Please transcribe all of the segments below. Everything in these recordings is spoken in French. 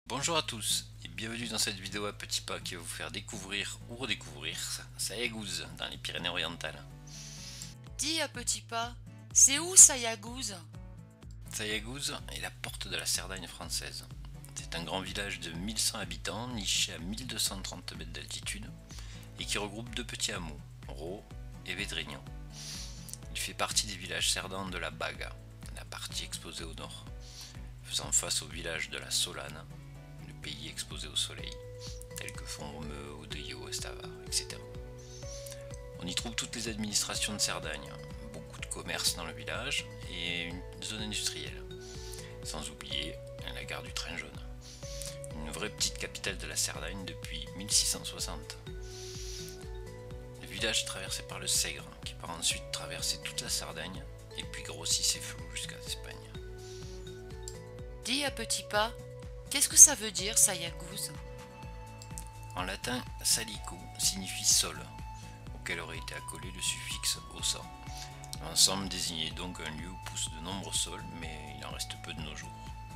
Bonjour à tous et bienvenue dans cette vidéo à petits pas qui va vous faire découvrir ou redécouvrir Sayagouz dans les Pyrénées-Orientales. Dis à petits pas, c'est où Sayagouz? Sayagouz est la porte de la Cerdagne française. C'est un grand village de 1100 habitants niché à 1230 mètres d'altitude et qui regroupe deux petits hameaux, Ro et Védrignan. Il fait partie des villages cerdans de la Baga, la partie exposée au nord, faisant face au village de la Solane, le pays exposé au soleil, tels que Font-Romeu, Odeillo, Estavar, etc. On y trouve toutes les administrations de Cerdagne, beaucoup de commerces dans le village et une zone industrielle, sans oublier la gare du train jaune, une vraie petite capitale de la Cerdagne depuis 1660. Le village est traversé par le Sègre, qui part ensuite traverser toute la Cerdagne et puis grossit ses flots jusqu'à l'Espagne. Dis à petits pas, qu'est-ce que ça veut dire Sayagouz? En latin, salico signifie sol, auquel aurait été accolé le suffixe ossa. L'ensemble désignait donc un lieu où poussent de nombreux sols, mais il en reste peu de nos jours.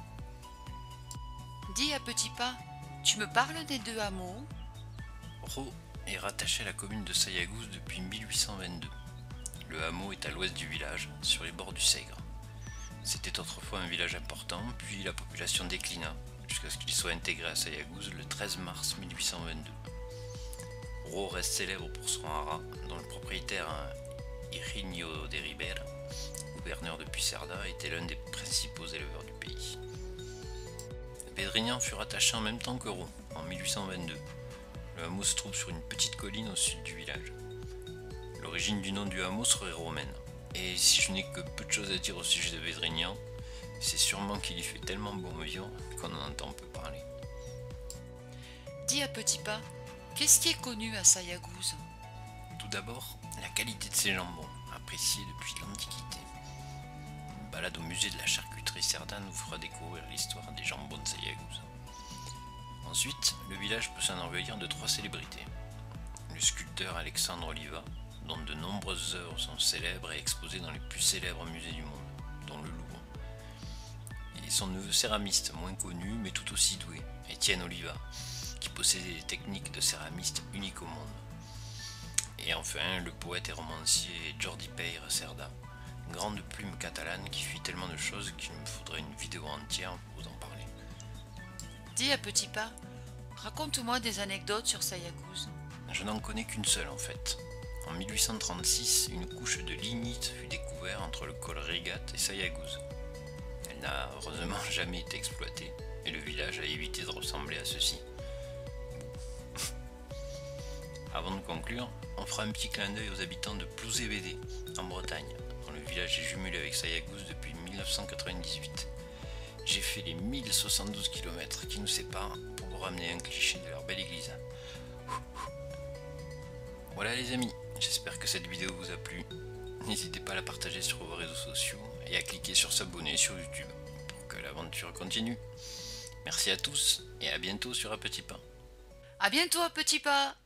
Dis à petits pas, tu me parles des deux hameaux? Ro est rattaché à la commune de Sayagouz depuis 1822. Le hameau est à l'ouest du village, sur les bords du Sègre. C'était autrefois un village important, puis la population déclina, jusqu'à ce qu'il soit intégré à Sayagouz le 13 mars 1822. Ro reste célèbre pour son haras, dont le propriétaire Higinio de Ribera, gouverneur de Puigcerdá, était l'un des principaux éleveurs du pays. Védrignan fut rattaché en même temps que Ro, en 1822. Le hameau se trouve sur une petite colline au sud du village. L'origine du nom du hameau serait romaine, et si je n'ai que peu de choses à dire au sujet de Védrignan, c'est sûrement qu'il y fait tellement bon vivre qu'on en entend peu parler. Dis à petits pas, qu'est-ce qui est connu à Sayagouz? Tout d'abord, la qualité de ses jambons, appréciée depuis l'Antiquité. Une balade au musée de la charcuterie cerdane nous fera découvrir l'histoire des jambons de Sayagouz. Ensuite, le village peut s'enorgueillir de trois célébrités. Le sculpteur Alexandre Oliva, dont de nombreuses œuvres sont célèbres et exposées dans les plus célèbres musées du monde, dont le Louvre. Et son neveu céramiste, moins connu mais tout aussi doué, Étienne Oliva, qui possédait des techniques de céramiste uniques au monde. Et enfin, le poète et romancier Jordi Peyre Cerda, grande plume catalane qui fit tellement de choses qu'il me faudrait une vidéo entière pour vous en parler. Dis à petits pas, raconte-moi des anecdotes sur Sayagouz. Je n'en connais qu'une seule en fait. En 1836, une couche de lignite fut découverte entre le col Rigat et Sayagouz. Elle n'a heureusement jamais été exploitée, et le village a évité de ressembler à ceci. Avant de conclure, on fera un petit clin d'œil aux habitants de Plouzé-Bédé, en Bretagne, dont le village est jumelé avec Sayagouz depuis 1998. J'ai fait les 1072 km qui nous séparent pour vous ramener un cliché de leur belle église. Voilà les amis, j'espère que cette vidéo vous a plu. N'hésitez pas à la partager sur vos réseaux sociaux et à cliquer sur s'abonner sur YouTube pour que l'aventure continue. Merci à tous et à bientôt sur Un Petit Pas. À bientôt à petits pas!